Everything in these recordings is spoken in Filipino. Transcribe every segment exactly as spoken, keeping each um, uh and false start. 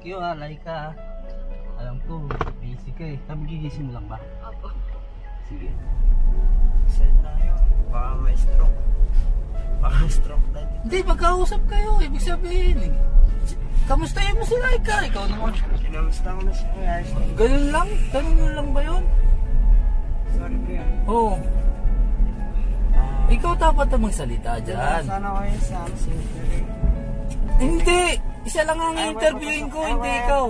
thank you ha, Laika. Alam ko, busy ka eh. Sabi gigising mo lang ba? Opo. Sige. Saan tayo? Baka may stroke. Baka stroke tayo. Hindi, magkausap kayo. Ibig sabihin eh. Kamustahin mo si Laika? Ikaw naman. Kinamusta ko na siya. Ayos na. Ganun lang? Ganun lang ba yun? Sorry kuya. Oo. Ah, Ikaw dapat na magsalita dyan. Sana kayo sa ano, cemetery. Hindi! Siya lang ang i-interviewin ko, hindi ikaw.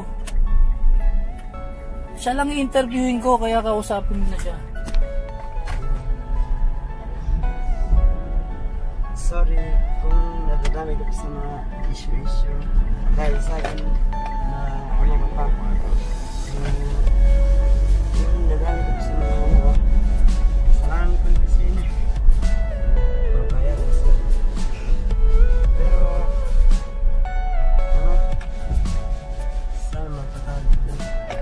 Siya lang i-interviewin ko, kaya kausapin mo na siya. Sorry kung nadadami ko sa mga issue-issue. Dahil sa akin na ano ko pa. Yung nadadami ko sa mga ano ko. Salamat ko kasi yun eh. Babayar kasi. Pero ano, sana matatawag ko.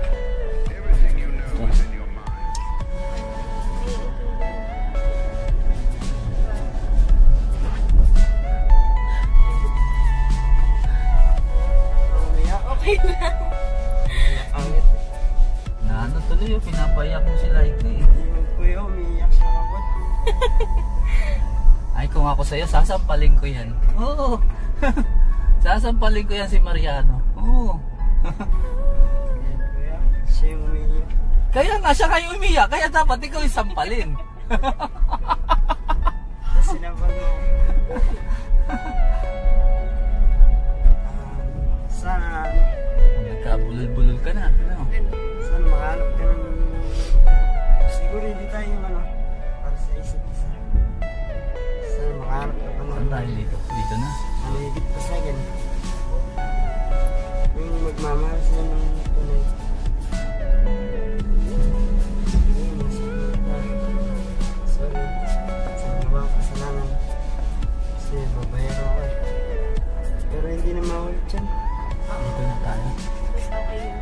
Okay lang. Angit. Na ano tuloy yun, pinapayak mo si Laika eh. Yung kuya, umiiyak sa kabot. Ay kung ako sa'yo, sasampalin ko yan. Oo. Sasampalin ko yan si Mariano. Oo. Yan kuya, siya yung umiiyak. Kaya nga siya kayo umiyak, kaya dapat ikaw isampalin. Tapos sinabi mo, um, sana, Nagkabulol-bulol ka na. Ano? sana makahanap ka ng, siguro hindi tayo yung ano, para sa isa't isa. Sana makahanap ka pa Saan ng, tayo dito? Dito na. ano, higit pa sa akin. Yung magmamahal sila ng tunay. Yun, masagot na. Sorry, sa mga kasalanan. Kasi babayar ako eh. Pero hindi na maulit yan. Dito na tayo. Basta okay yun.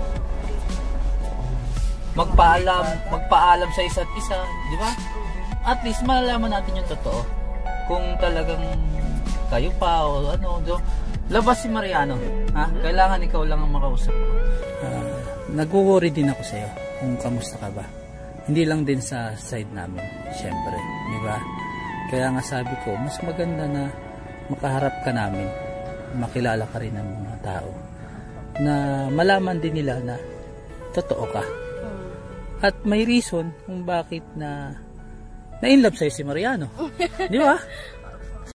Magpaalam, magpaalam sa isa't isa, di ba? At least malalaman natin yung totoo. Kung talagang kayo pa o ano, do, labas si Mariano. Ha? Kailangan ikaw lang ang makausap ko. Uh, Nag-worry din ako sa'yo kung kamusta ka ba. Hindi lang din sa side namin, syempre, di ba? Kaya nga sabi ko, mas maganda na makaharap ka namin, makilala ka rin ng mga tao, na malaman din nila na totoo ka. At may reason kung bakit na na-inlove sa'yo si Mariano. Di ba?